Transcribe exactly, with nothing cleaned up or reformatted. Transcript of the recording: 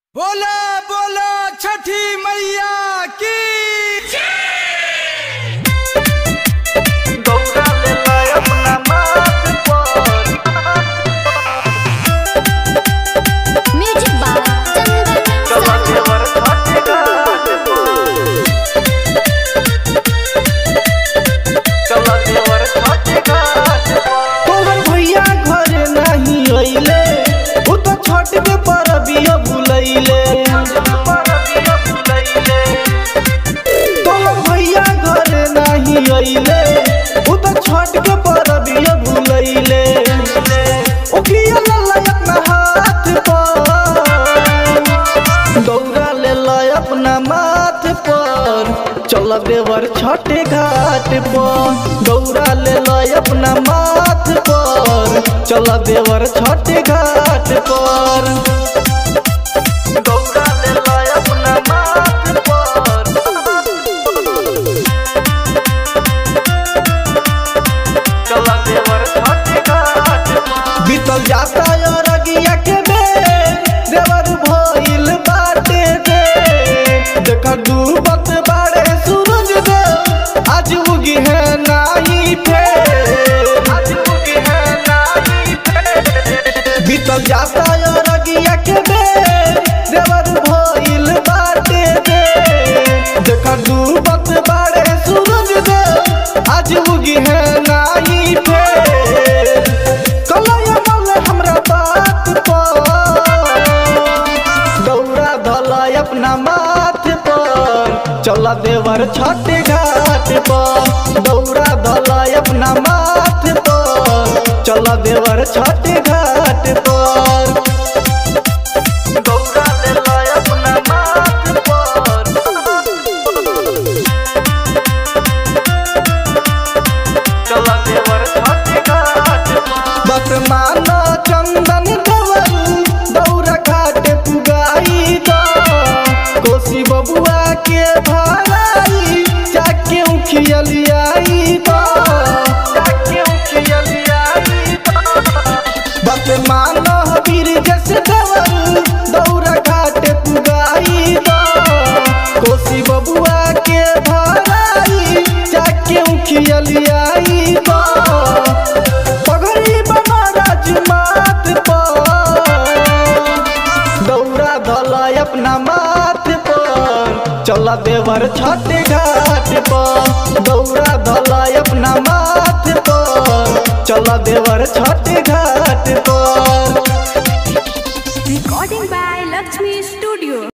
बोला बोला छठी मैया की दौड़ा ले लाए अपना माथ पर। म्यूजिक बाय चला देवर छठ घाट पर। चला देवर छठ घाट पर। तोहर भैया घर नहीं अइले, उ तो छठ के परबिया भुलैले। तोहर भैया घर नहीं अइले, उ तो छठ के परबिया भुलैले। ओखिया ले अपना हाथ पर, दौड़ा ले अपना माथ पर। चल देवर छठ घाट पर, दौड़ा ले अपना माथ पर। चल देवर छठ घाट पर, दौड़ा ले लाए अपना माथ पर। चला देवर छठ घाट पर। बीतल जाता अरगिया के बेर, देवर भइल बाटे दे। देखा डूबत बाड़े सूरज देव, आज उगी है नाही फेर। आज उगी है नाई फेर। बीतल जाता अरगिया के बेर, देवर भइल बाटे दे। देखा डूबत बाड़े सूरज देव, आज उगी है नाही फेर। कलया मल हमरा बात पर, दौड़ा धला अपना माथ पर। चला देवर छठ घाट पर, दौड़ा धला अपना माथ पर। चला देवर छठ घाट पर, दौड़ा ले लाए अपना माथ पर। चला देवर छठ घाट पर। बस माना चंदन देवर, दौड़ा घाट पुगाई दा। कोसी बबुआ के भराई, जाके उखियलियाई दा। जाके उखियलियाई दा। बस माना वीर जैसे देवर, दौड़ा घाट पुगाई दा। कोसी बबुआ के भराई, जाके उखियलियाई दा। पगड़ी बना राजमात पर, दौड़ा धला अपना माथ पर। चला देवर छठ घाट पर, दौड़ा धला अपना माथ पर। चला देवर छठ घाट पर। Recording by Lakshmi studio.